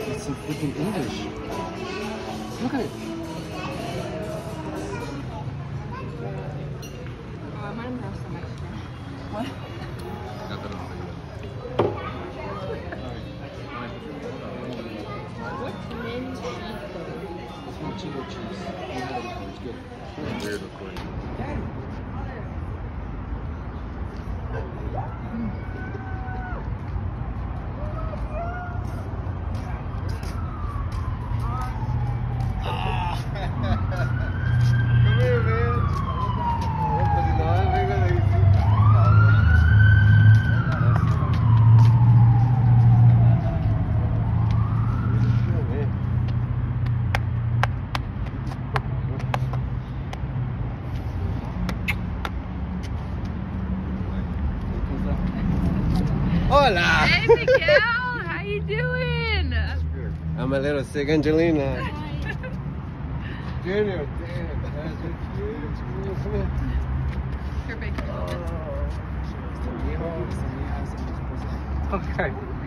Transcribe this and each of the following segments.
It's in freaking English. Look at it. I might have some extra. What? What's Chili cheese. It's good. Weird recording. Hola! Hey Miguel, how you doing? I'm a little sick, Angelina. Junior, damn, that's cute. Your big Okay.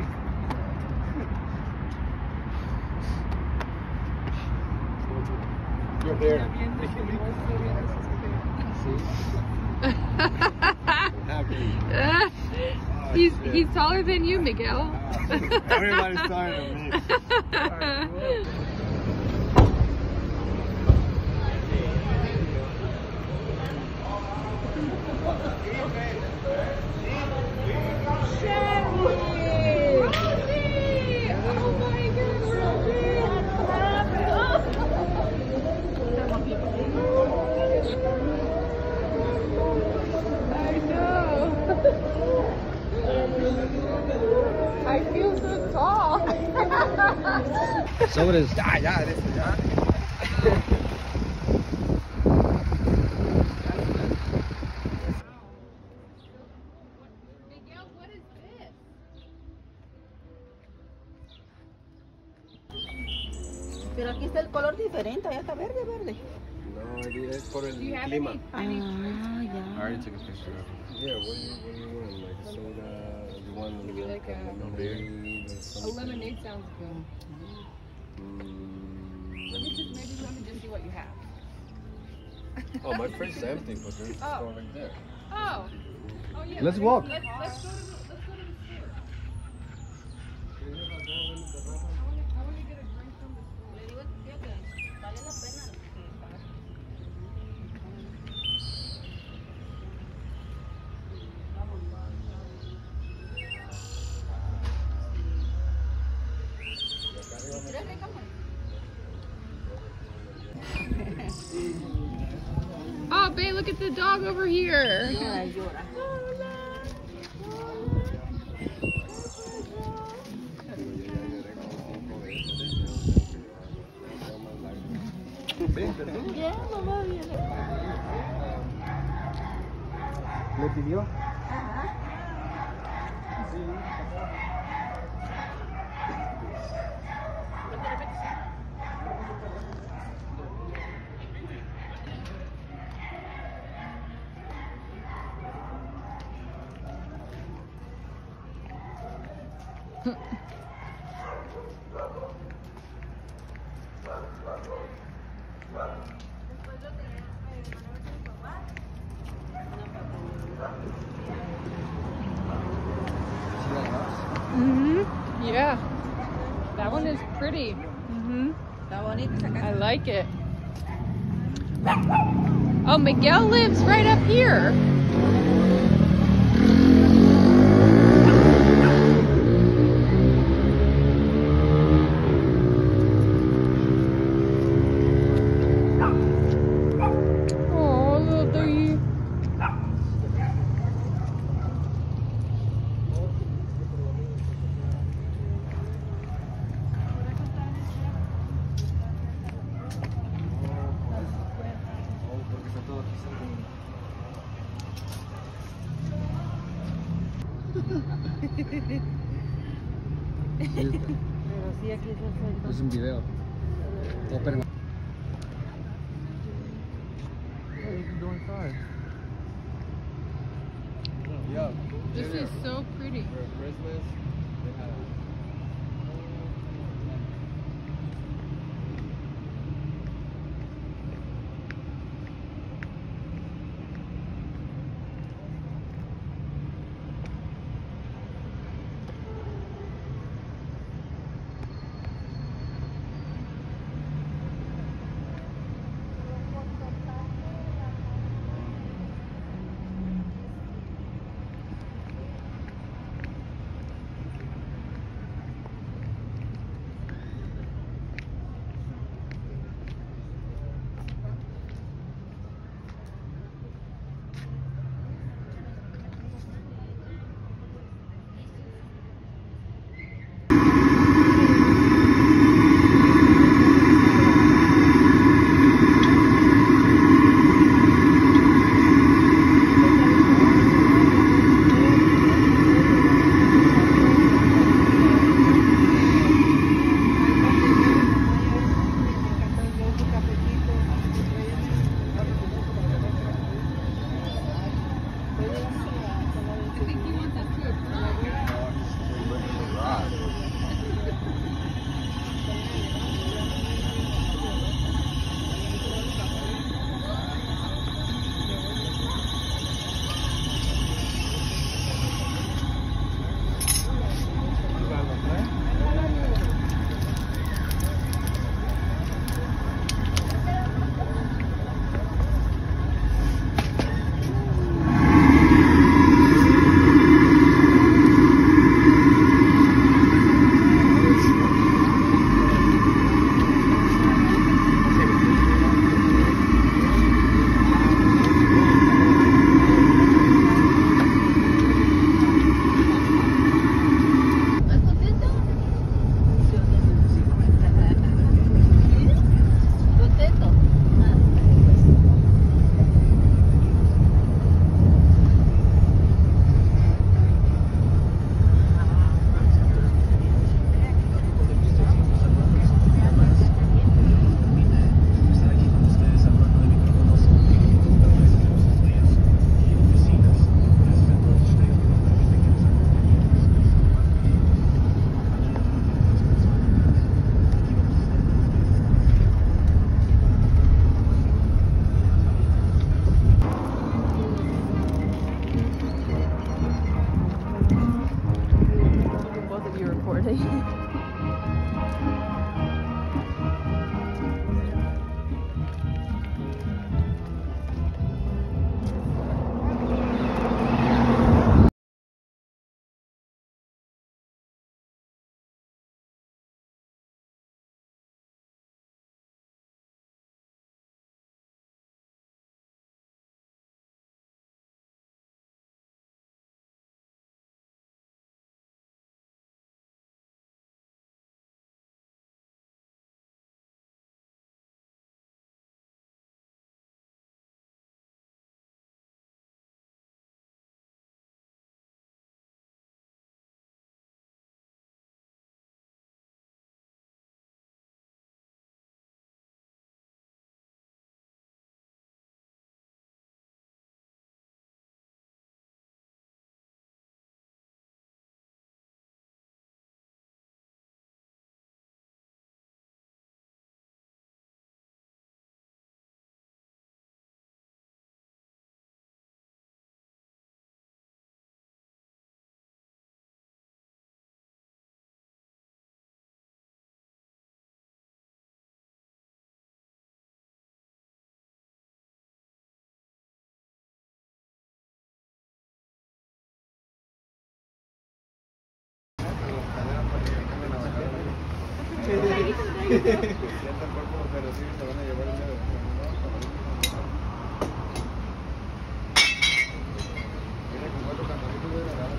You're there. He's taller than you, Miguel. Everybody's taller than me. I feel so tall. So it is. Ya, eres ya. Miguel, what is this? Pero aquí está el color diferente, allá está verde, verde. No, es por el Do you have clima. any? Ah, I ya. already took a picture of it. Yeah, what do you want? Like soda? You want Maybe like a lemonade or A something? lemonade sounds good. Let me just see what you have. Oh, my fridge is empty, but there's Oh. store right there. Oh. Oh yeah. Let's walk. Let's go to the store. I want to get a drink from the store. Le digo a tu tía que vale la pena. Oh, babe, look at the dog over here. Llora, llora. Ya, mamá viene. ¿Le pidió? Ajá. Yeah. That one is pretty. Está bonita esa I casa. like it. Oh, Miguel lives right up here. Oh, little doggy. Pero sí, aquí es el centro. Es un video. Oh, espérame. Yeah. This is so pretty. For Christmas, they had Sienta el cuerpo, pero sí se van a llevar el dedo. Viene con 4 cantaritos de verdad.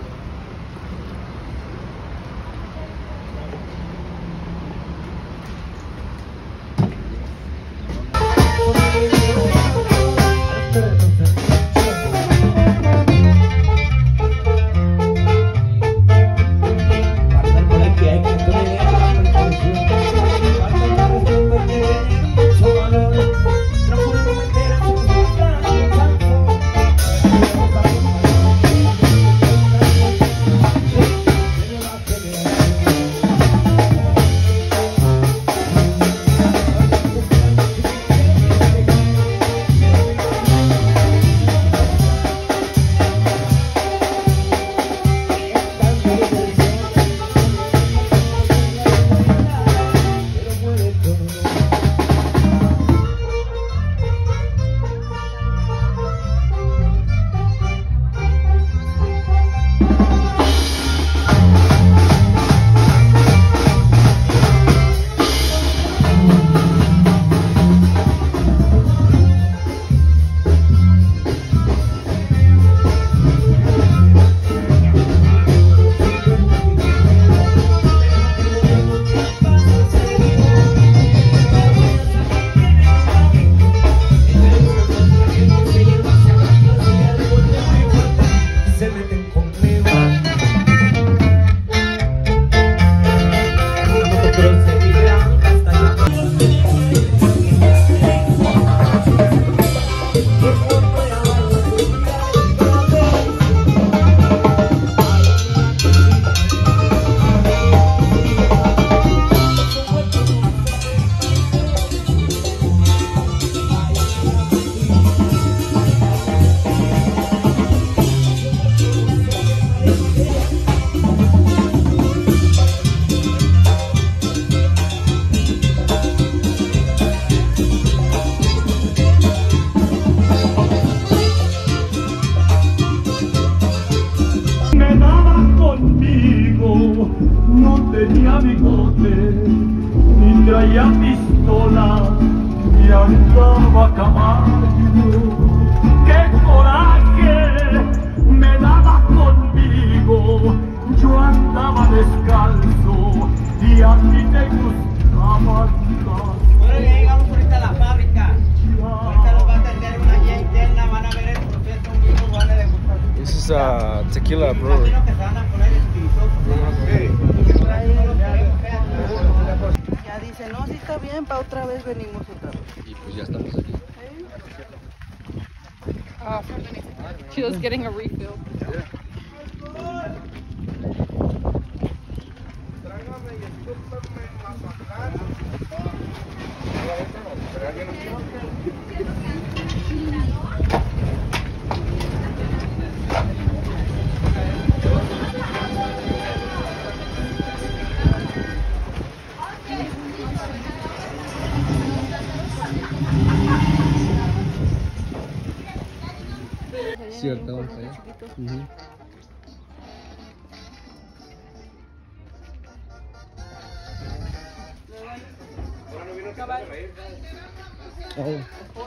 Tenía bigote, ni traía pistola, y andaba a caballo. ¡Qué coraje me daba conmigo! Yo andaba descalzo, y a ti te gustaba andar. Bueno, ya llegamos ahorita a la fábrica. Ahorita nos va a atender una guía interna, van a ver el proceso en vivo, van a degustar. This is Tequila Me Brewery. imagino que se van a poner espirituosos. Ya dice, no, si está bien, para otra vez venimos otra vez. Y pues ya estamos aquí. She was getting a refill. Cierto, vamos allá. Oh.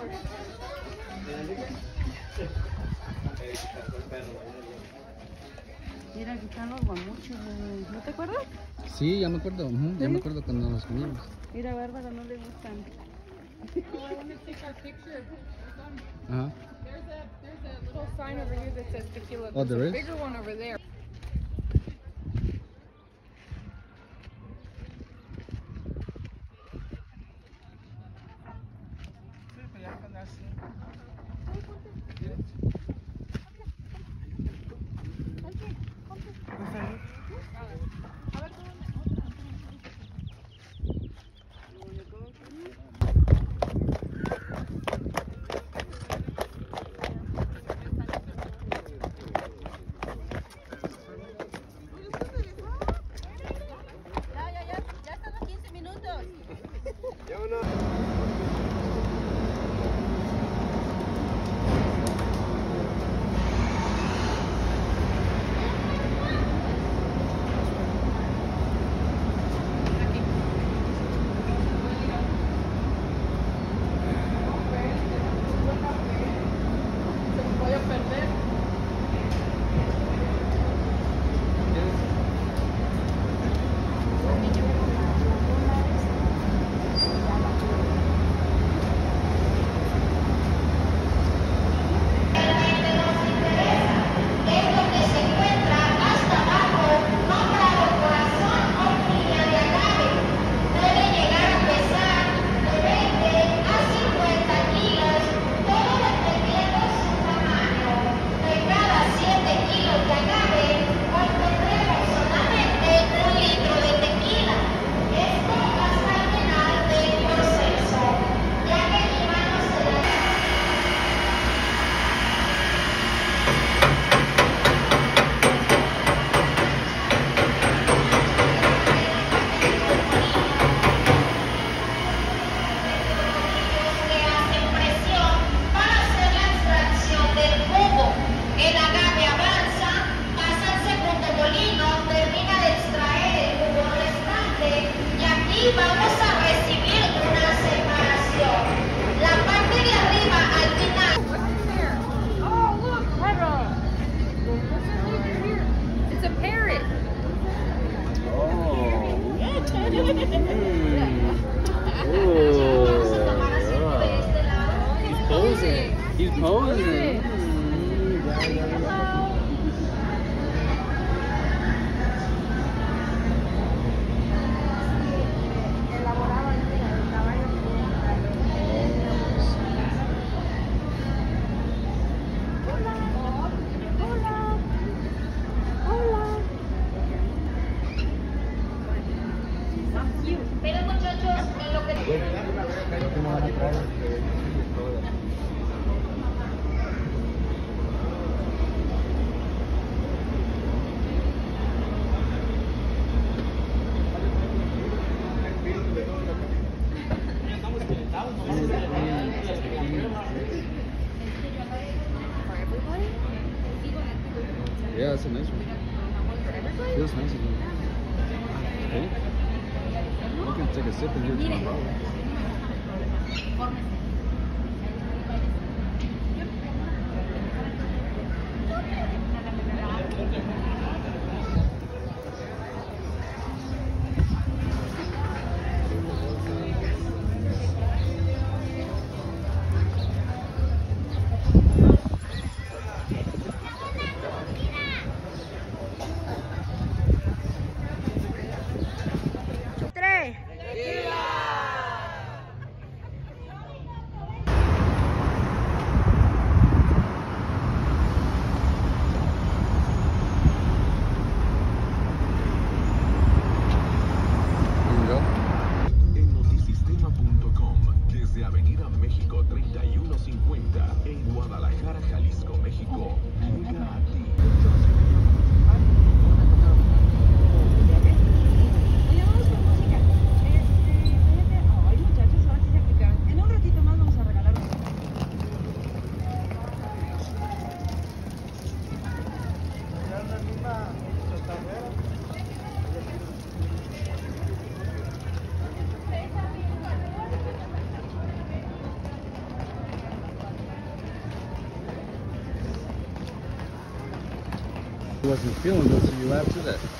Mira, aquí están los guamuchos, ¿no te acuerdas? Sí, ya me acuerdo. Ya me acuerdo cuando nos comimos. Mira, a Bárbara no le gustan. Ajá. There's a little sign over here that says tequila. Oh, there There's a is? bigger one over there. aquí vamos a recibir una separación. La parte de arriba al final. Oh, look, Pedro. It's a parrot. He's posing. He's posing. Pero muchachos, en lo que... Yeah, it's a nice one. Feels nice again. Okay. You can take a sip and hear tomorrow. En notisistema.com, desde Avenida México 3150, en Guadalajara, Jalisco, México, llega a ti. Oye, vamos con música. Ay, muchachos, ahora sí se aplicaron. En un ratito más vamos a regalar un... He wasn't feeling good, so you laughed at it.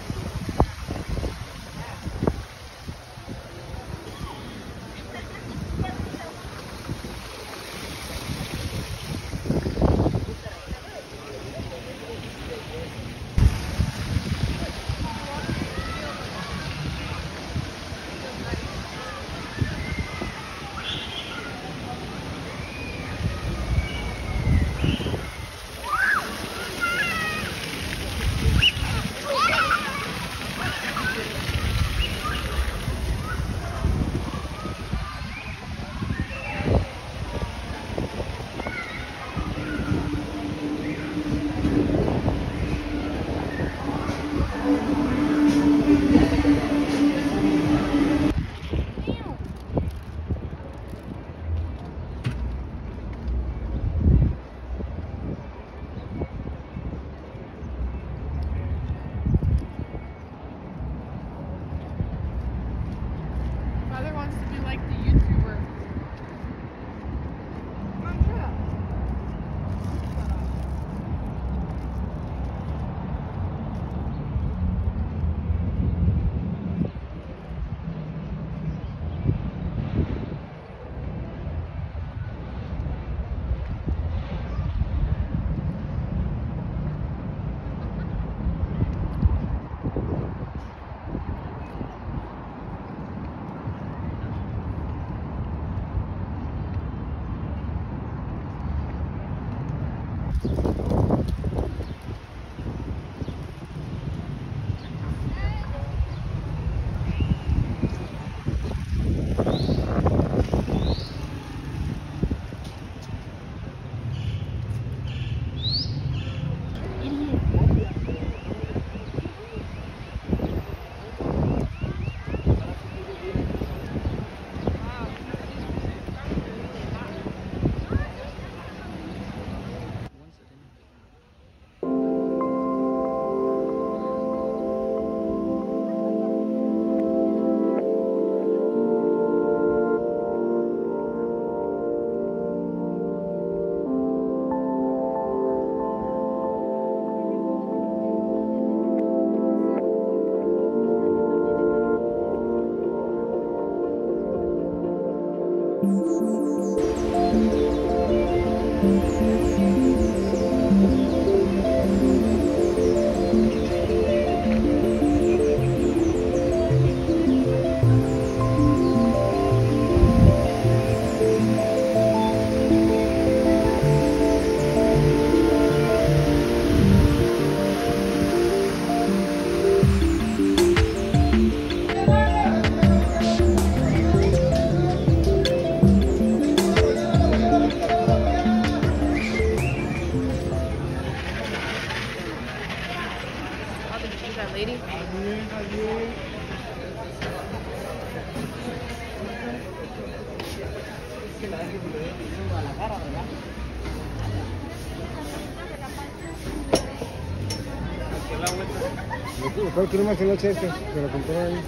¿Cuál quiere más que noche este? Se lo compró ahí.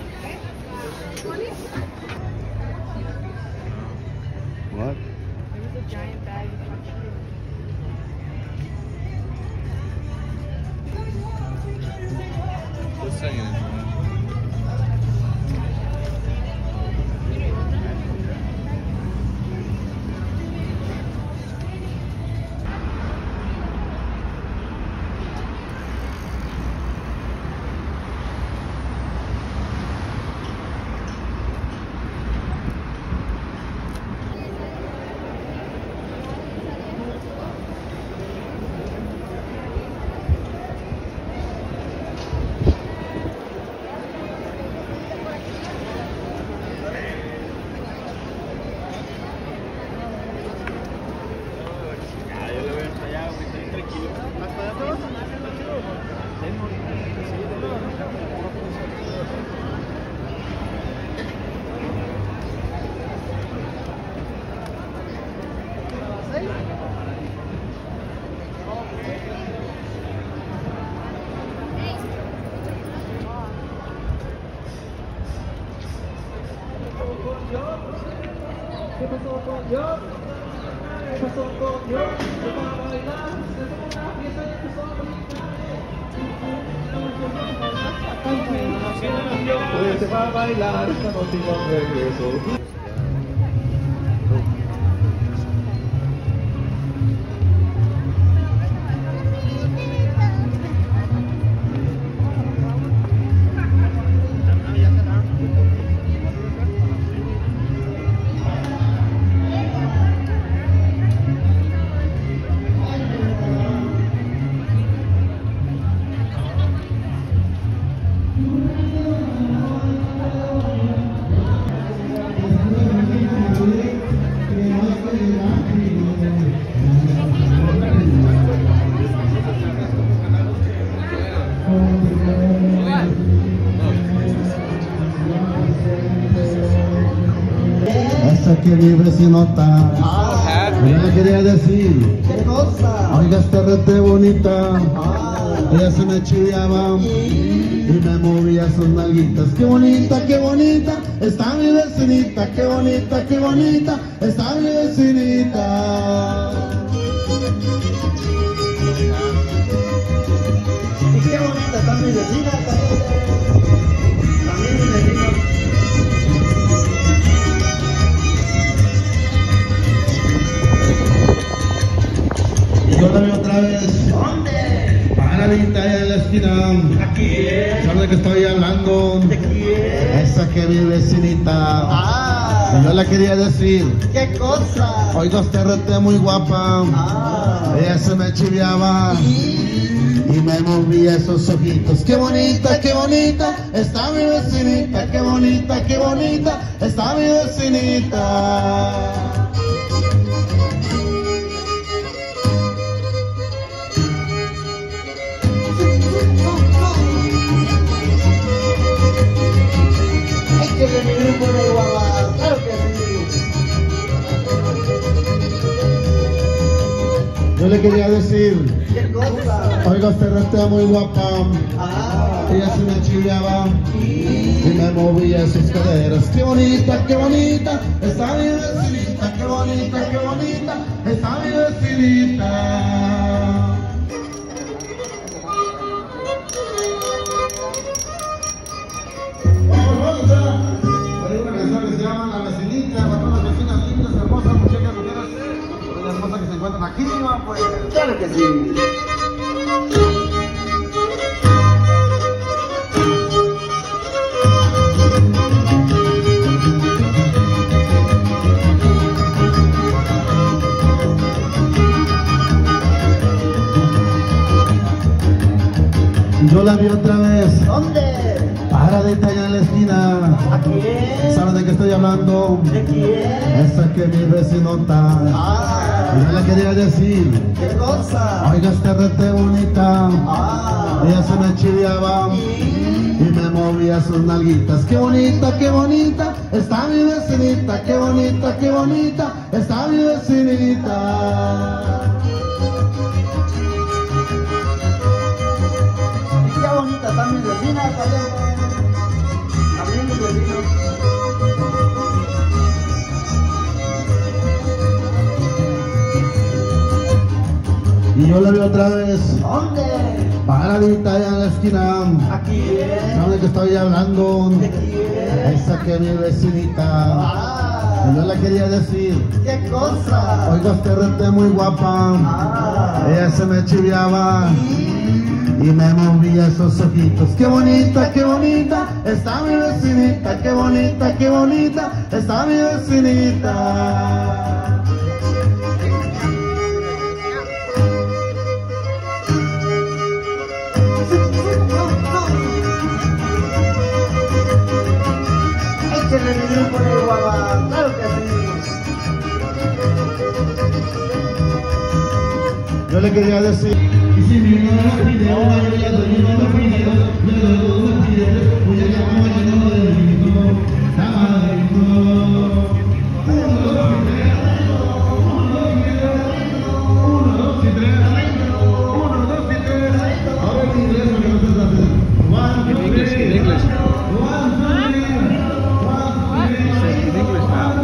What? There's a giant bag of country. Just saying. Se va a bailar esta noche y con regreso. Esa que mi vecinota, yo le quería decir, ¿Qué cosa? oiga esta rete bonita, ella se me chiviaba y me movía sus nalguitas. Qué bonita está mi vecinita, qué bonita está mi vecinita. Y qué bonita está mi vecina también mi vecina. Y yo la vi otra vez. ¿Dónde? Paradita allá en la esquina. ¿A quién? ¿Sabes de qué estoy hablando? ¿De quién? Esa que mi vecinita. Y yo le quería decir, ¿Qué cosa? oiga esta rete muy guapa. Ella se me chiviaba y me movía esos ojitos. Qué bonita está mi vecinita. Qué bonita está mi vecinita. Hay que revivir por el guabá, claro que sí. Yo le quería decir, ¿Qué cosa? oiga esta rete muy guapa. Ella se me chiviaba y me movía sus caderas. Qué bonita está mi vecinita. Qué bonita está mi vecinita. Hay una canción que se llama La Vecinita, para todas las vecinas lindas. arriba, pues. Claro que sí. Yo la vi otra vez. ¿Dónde? Paradita allá en la esquina. ¿A quién? ¿Sabes de qué estoy hablando? ¿De quién? Esa que mi vecinota. Yo le quería decir. ¿Qué cosa? Oiga, esta rete bonita. Ella se me chiviaba y me movía sus nalguitas. Qué bonita está mi vecinita. Qué bonita está mi vecinita. Qué bonita está mi vecina, también mis vecinos. Y yo la vi otra vez. ¿Dónde? Paradita allá en la esquina. ¿A quién? ¿Saben de qué estoy hablando? ¿De quién? Esa que mi vecinita. Y yo le quería decir. ¿Qué cosa? Oiga, usted rete muy guapa. Ella se me chiviaba y me movía esos ojitos. Qué bonita está mi vecinita. Qué bonita está mi vecinita. Échenle mi grupo de guava, claro que sí. Yo le quería decir. Y si mi mamá pide una yo le doy una pidió, yo le doy una pidió, pues ya llamaba lleno de vino, estaba rico. 1, 2 y 3. 1, 2 y 3. A ver en inglés porque no se hace. 1, 2, 3. In English. 1, 2, 3. In English now.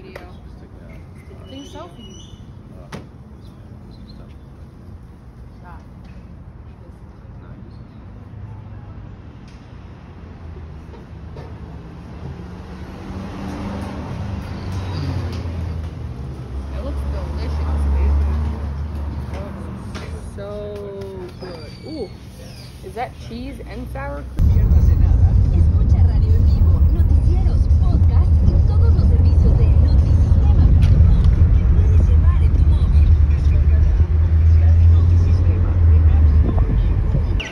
video. Take a selfie. Stop. It looks delicious. So good. Ooh, is that cheese and sour cream? Escucha radio en vivo, noticieros, podcast y todos los servicios de Notisistema.com que puedes llevar en tu móvil. Descarga la app oficial de Notisistema en App Store y Google.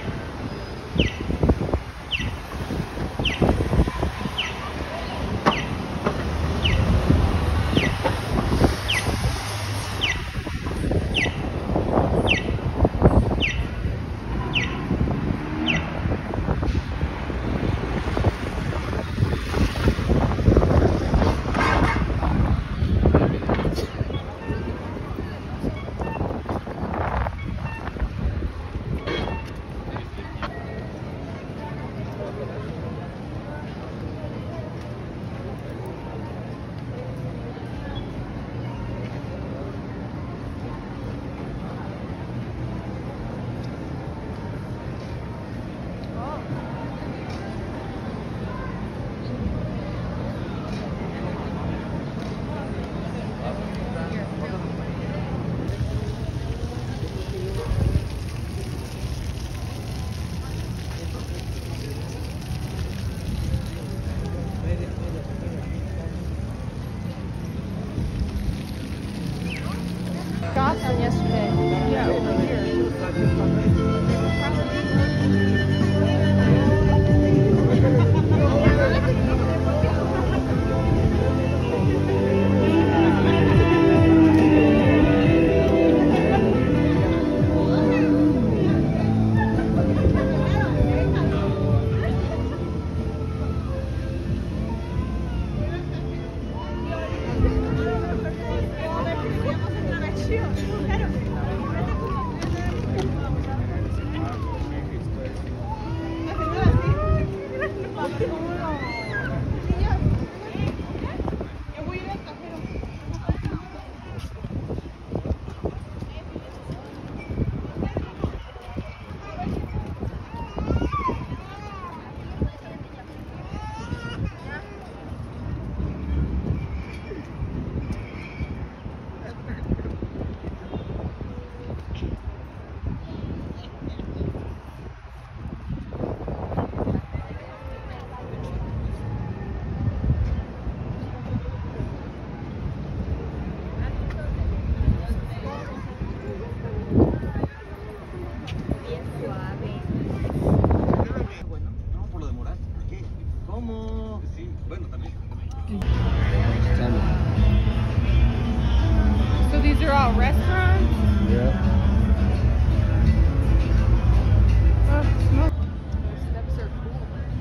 Shots on yesterday. Yeah, over here. So these are all restaurants? Yeah. Those steps are cool.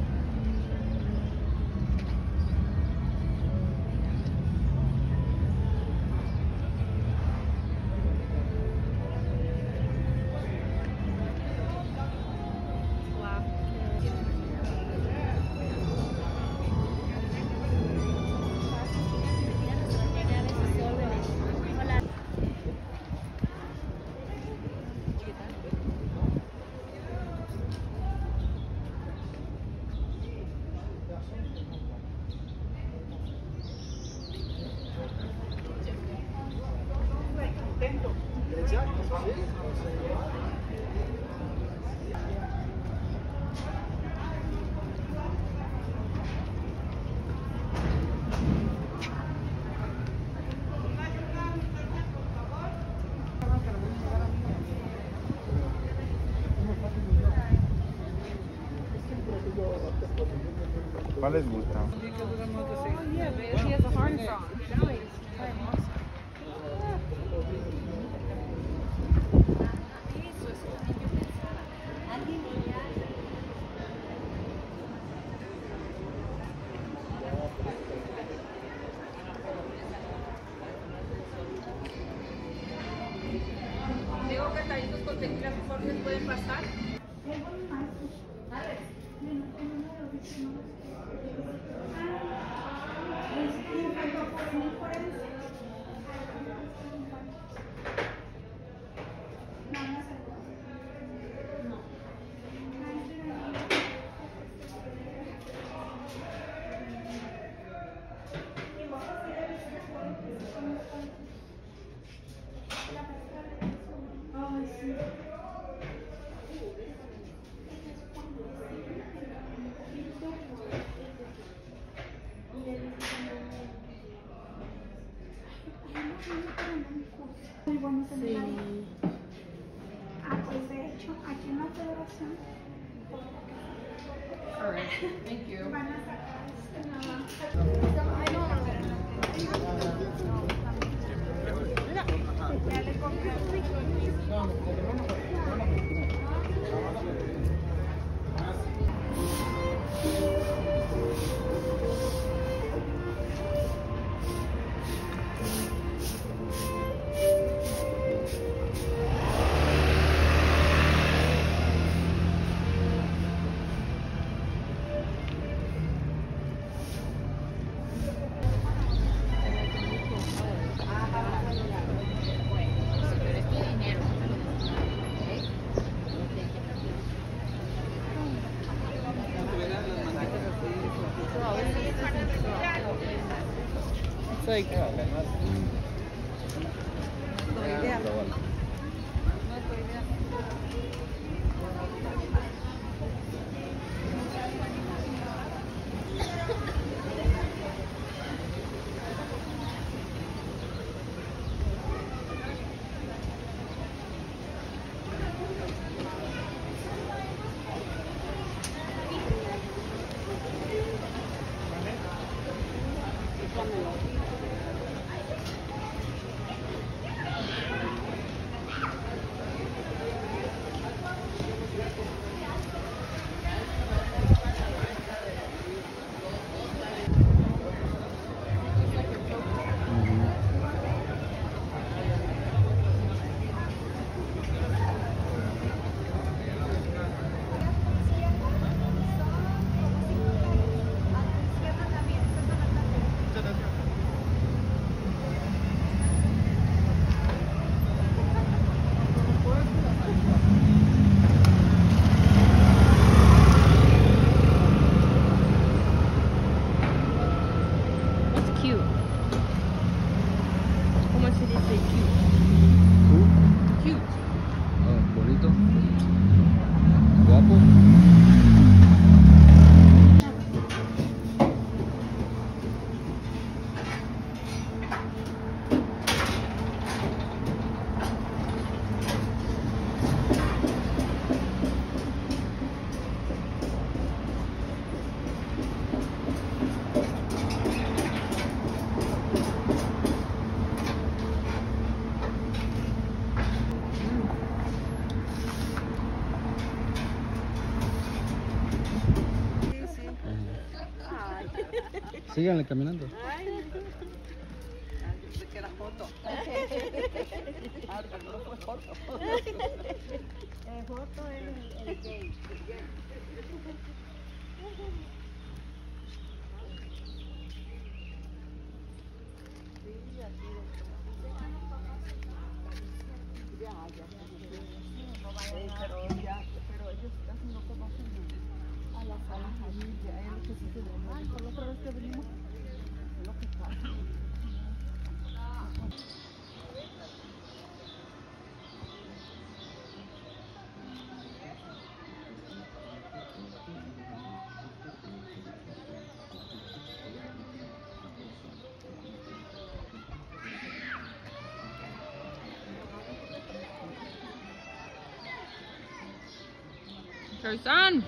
¿Cuál les gusta? Oh yeah, babe. He has a harness on. Nice. Tengo cantaditos con tequila, por favor, ¿se pueden pasar? Muy bueno tener ahí. Ah, pues de hecho, aquí en la federación Alright, thank you. van a sacar ya le compré. It's like cute. ¿Cómo se dice cute? Cute. Oh, bonito. Guapo. Síganle caminando. Que era foto. Pero no fue foto. Foto el gay. Pero ellos casi no conocen a la familia. Ellos que se ay, por la otra vez que venimos, es lo que pasa. Tarzan.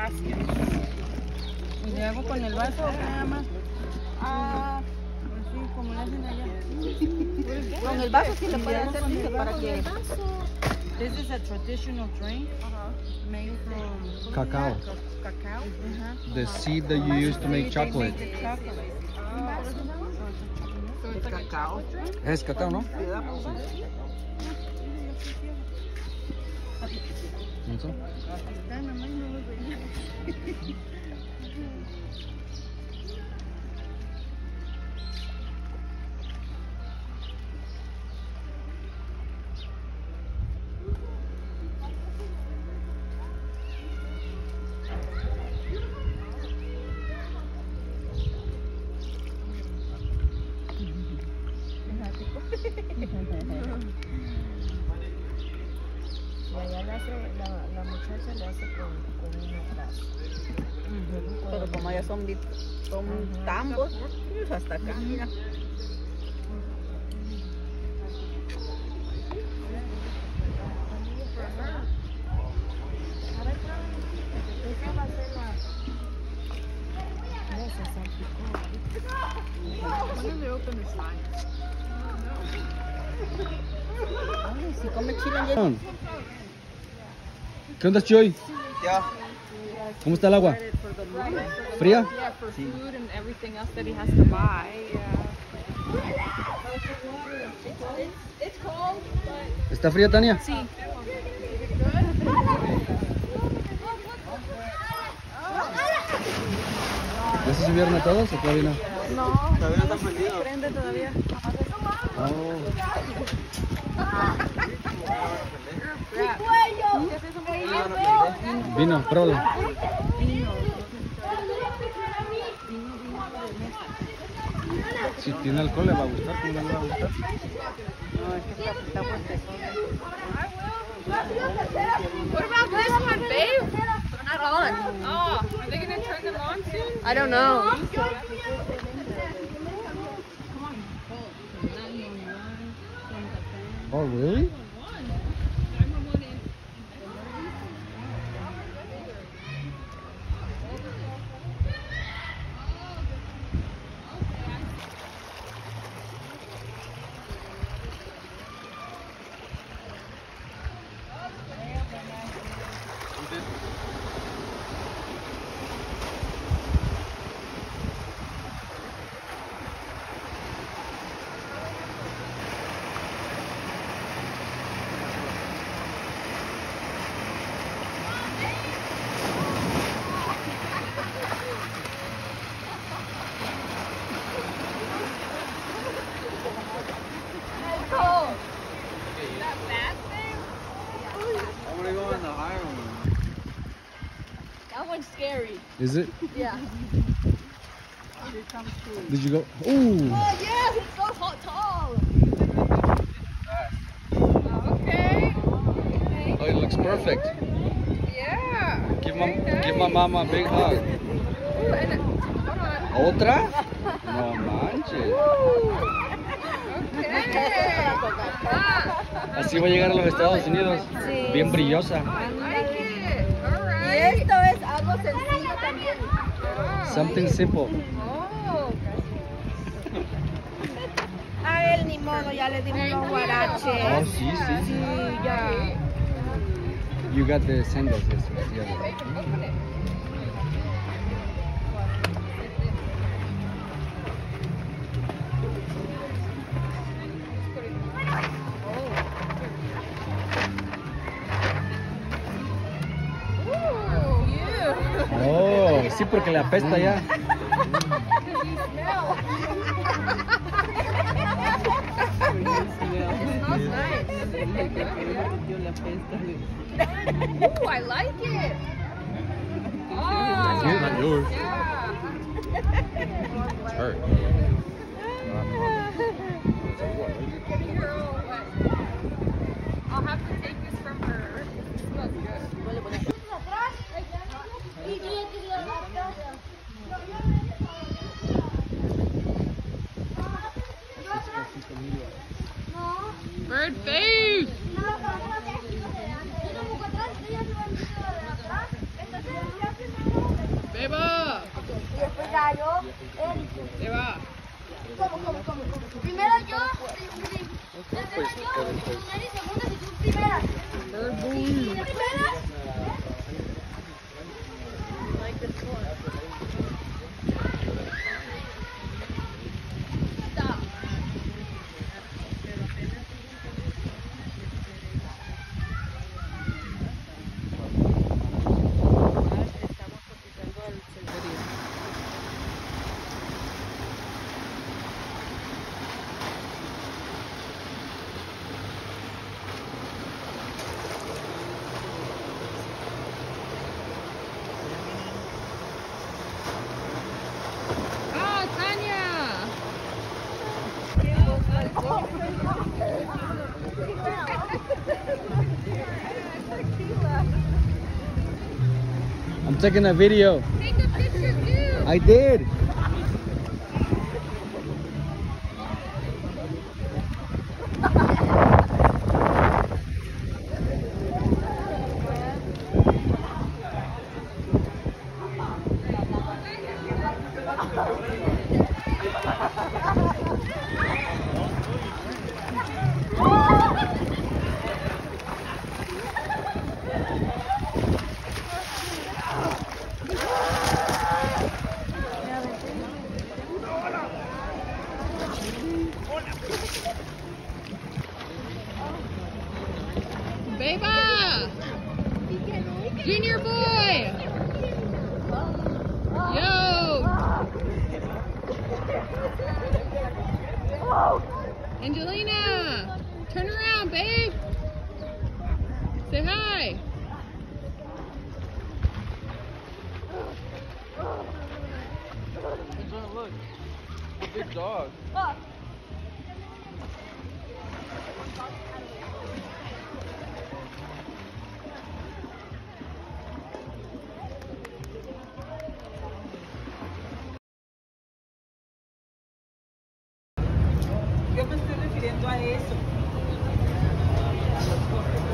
Gracias. ¿Y le hago con el vaso o nada más? Ah, Pues sí, como le hacen allá. con el vaso sí le puede hacer, dice, para que... This is a traditional drink made from Cacao. cacao. The seed that you use to make chocolate. They make the chocolate. So it's like a chocolate drink? Es cacao, ¿no? ¿Eso? Está nomás no lo veía. Y allá le hace, la muchacha le hace con una frase. Pero como ya son tambos, pues hasta acá, mira. Esa va a ser la... Esa Ay, si come chile en ¿Qué onda, Chuy? Ya. ¿Cómo está el agua? ¿Fría? Yeah, for food and everything else that he has to buy. It's cold, but... ¿Está fría, Tania? Sí. ¿Ya se subieron a todos o todavía no? No, Todavía no están prendidos. prende todavía. Oh. Vino, pruébalo. Si tiene alcohol le va a gustar, ¿cómo no le va a gustar? No, es que está fuertezón. What about this one, babe? They're not on. Oh, are they gonna turn them on soon? I don't know. Oh, really? I'm gonna go in the higher one. That one's scary. Is it? Yeah. Did you go? Ooh. Oh, yeah, it's so tall. Okay. Oh, it looks perfect. Yeah. Give my mama a big hug. Ooh, and hold on. ¿Otra? No manches. Okay. Así va a llegar a los Estados Unidos. Bien brillosa. I like it. All Y right. esto es algo sencillo también. Something simple. Oh. A él ni modo, ya le dimos los Oh, guaraches. sí, sí. Sí, ya. You got the sandals. Yes. Yeah. Open it. Oh, sí, porque le apesta ya. Ooh, I like it. Oh, It's not yours. yeah. It's hers. I'll have to take this from her. It smells good. Bird face! Se va. ¿Cómo? Primero yo, tercero yo, primero y segundo y tú primera. ¿Primera? I'm taking a video. Take a picture too. I did. Beba! Junior boy! Yo! Angelina! Turn around, babe! Say hi! Look, a big dog. Yo me estoy refiriendo a eso.